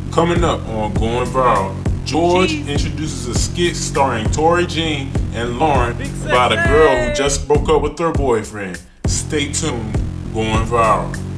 Coming up on Going Viral, George introduces a skit starring Tori Jean and Lauren about a girl who just broke up with her boyfriend. Stay tuned, Going Viral.